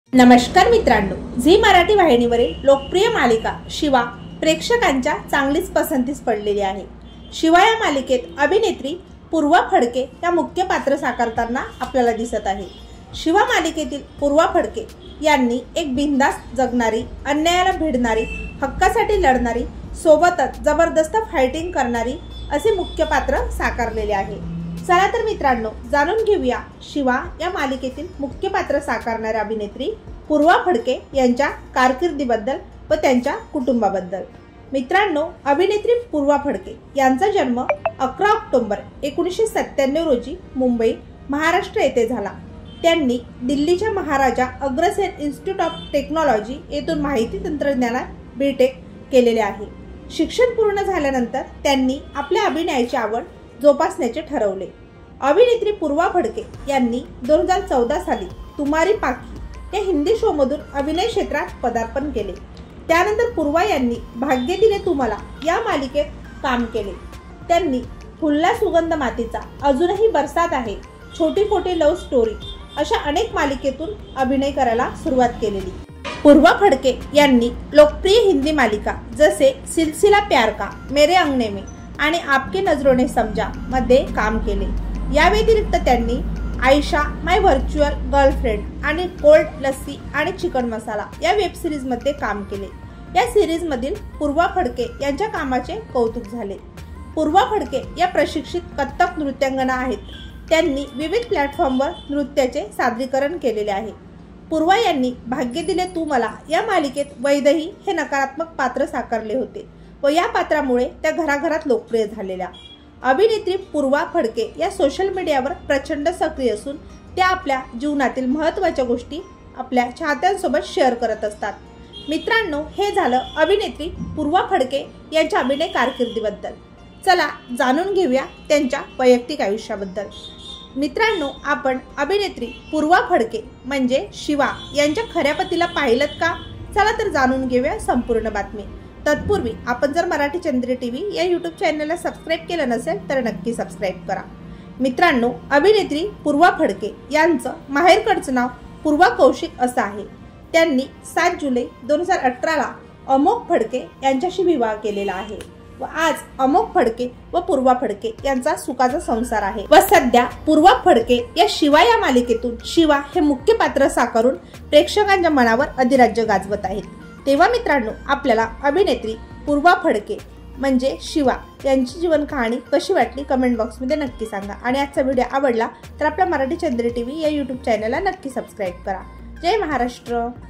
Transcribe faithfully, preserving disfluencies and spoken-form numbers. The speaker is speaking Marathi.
नमस्कार मित्रांनो, झी मराठी वाहिनीवरील लोकप्रिय मालिका शिवा प्रेक्षकांच्या चांगलीच पसंतीस पडलेली आहे। शिवा या मालिकेत अभिनेत्री पूर्वा फडके या मुख्य पात्र साकारताना आपल्याला दिसत आहे। शिवा मालिकेतील पूर्वा फडके यांनी एक बिनधास्त जगणारी, अन्यायाला भिडणारी, हक्कासाठी लढणारी, सोबतच जबरदस्त फायटिंग करणारी असे मुख्य पात्र साकारलेले आहे। चला तर मित्रांनो, जाणून घेऊया शिवा या मालिकेतील मुख्य पात्र साकारणाऱ्या अभिनेत्री पूर्वा फडके यांच्या कारकिर्दीबद्दल व त्यांच्या कुटुंबाबद्दल। मित्रांनो, अभिनेत्री पूर्वा फडके यांचा जन्म अकरा ऑक्टोबर एकोणीसशे सत्त्याण्णव रोजी मुंबई, महाराष्ट्र येथे झाला। त्यांनी दिल्लीच्या Maharaja Agrasen institute of technology येथून माहिती तंत्रज्ञानात बी टेक केलेले आहे। शिक्षण पूर्ण झाल्यानंतर त्यांनी आपल्या अभिनयाची आवड जोपासण्याचे ठरवले। अभिनेत्री पूर्वा फडके यांनी दोन हजार चौदा साली तुम्हारी पाखी या हिंदी शो मधून अभिनय क्षेत्रात पदार्पण केले। त्यानंतर पूर्वा यांनी भाग्य दिले तुम्हाला या मालिकेत काम केले। त्यांनी फुलला सुगंध मातीचा, अजूनही बरसात आहे, छोटी खोटी लव्ह स्टोरी अशा अनेक मालिकेतून अभिनय करायला सुरुवात केलेली। पूर्वा फडके यांनी लोकप्रिय हिंदी मालिका जसे सिलसिला प्यार का, मेरे अंगने में आणि आपके नजरों ने समझा मध्ये काम केले। या व्यतिरिक्त त्यांनी आयशा, माय व्हर्च्युअल गर्लफ्रेंड आणि कोल्ड लस्सी आणि चिकन मसाला या वेब सिरीज मध्ये काम केले। या सिरीज मधील पूर्वा फडके यांच्या कामाचे कौतुक झाले। पूर्वा फडके या प्रशिक्षित कथ्थक नृत्यांगना आहेत। त्यांनी विविध प्लॅटफॉर्मवर नृत्याचे सादरीकरण केलेले आहे। पूर्वा यांनी भाग्य दिले तू मला या मालिकेत वैदेही हे नकारात्मक पात्र साकारले होते व या पात्रामुळे त्या घराघरात लोकप्रिय झालेल्या। अभिनेत्री पूर्वा फडके या सोशल मीडियावर प्रचंड सक्रिय असून त्या आपल्या जीवनातील महत्त्वाच्या गोष्टी आपल्या चाहत्यांसोबत शेअर करत असतात। मित्रांनो, हे झालं अभिनेत्री पूर्वा फडके यांच्या अभिनय कारकिर्दीबद्दल। चला जाणून घेऊया त्यांच्या वैयक्तिक आयुष्याबद्दल। मित्रांनो, आपण अभिनेत्री पूर्वा फडके म्हणजे शिवा यांच्या खऱ्या पतीला पाहिलत का? चला तर जाणून घेऊया संपूर्ण बातमी। तत्पूर्वी आपण जर मराठी चंद्री टीव्ही या यूट्यूब चॅनलला सबस्क्राईब केलं नसेल तर नक्की सबस्क्राईब करा। मित्रांनो, अभिनेत्री पूर्वा फडके यांचं माहेरकडचं नाव पूर्वा कौशिक असं आहे। त्यांनी सात जुलै दोन हजार अठराला अमोक फडके यांच्याशी विवाह केलेला आहे व आज अमोक फडके व पूर्वा फडके यांचा सुखाचा संसार आहे व सध्या पूर्वा फडके या शिवा या मालिकेतून शिवा हे मुख्य पात्र साकारून प्रेक्षकांच्या मनावर अधिराज्य गाजवत आहेत। तेव्हा मित्रांनो, आपल्याला अभिनेत्री पूर्वा फडके म्हणजे शिवा यांची जीवन कहाणी कशी वाटली कमेंट बॉक्समध्ये नक्की सांगा आणि आजचा व्हिडिओ आवडला तर आपल्या मराठी चंद्री टीव्ही या यूट्यूब चॅनलला नक्की सबस्क्राईब करा। जय महाराष्ट्र।